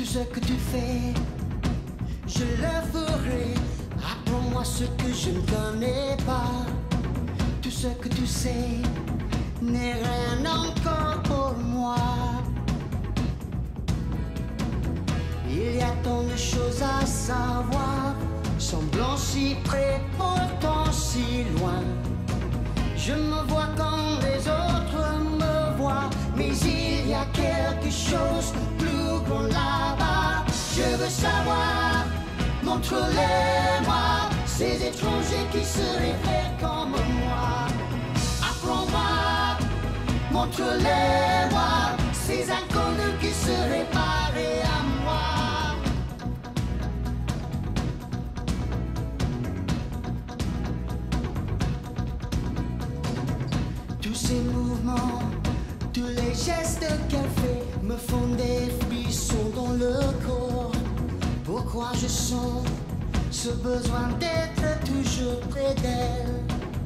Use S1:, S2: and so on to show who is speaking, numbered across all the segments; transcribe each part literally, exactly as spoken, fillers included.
S1: ce que tu fais, je le ferai. Apprends-moi ce que je ne connais pas. Tout ce que tu sais n'est rien encore pour moi. Il y a tant de choses à savoir, semblant si près, pourtant si loin. Je me vois quand les autres me voient, mais il y a quelque chose plus grand là-bas. Je veux savoir, montre-les-moi, ces étrangers qui se réfèrent comme moi. Apprends-moi, montre-les-moi, ces inconnus qui se réparent à moi. Tous ces mouvements, tous les gestes qu'elle fait me font des frissons dans le corps. Pourquoi je sens ce besoin d'être toujours près d'elle?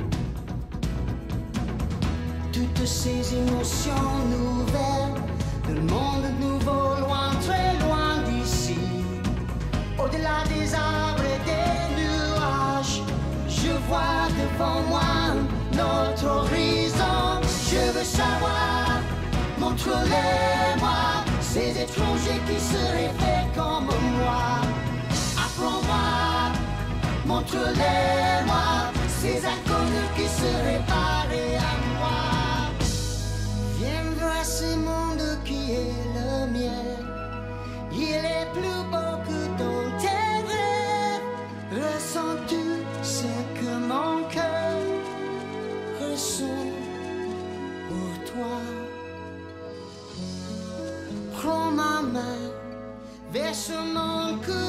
S1: Toutes ces émotions nouvelles, le monde nouveau, loin, très loin d'ici. Au-delà des arbres et des nuages, je vois devant moi notre horizon. Je veux savoir, montre-les-moi, ces étrangers qui se réfèrent comme moi. Apprends-moi, montre-les-moi, ces inconnus qui se réparent à moi. Viens voir ce monde qui est le mien. Il est plus beau que dans tes rêves. Ressens-tu ce que mon cœur ressent pour toi? Prends ma main vers ce monde que